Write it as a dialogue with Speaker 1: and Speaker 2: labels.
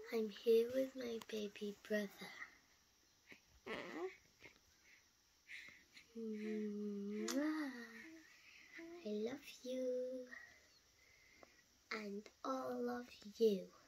Speaker 1: I'm here with my baby brother. I love you and all of you.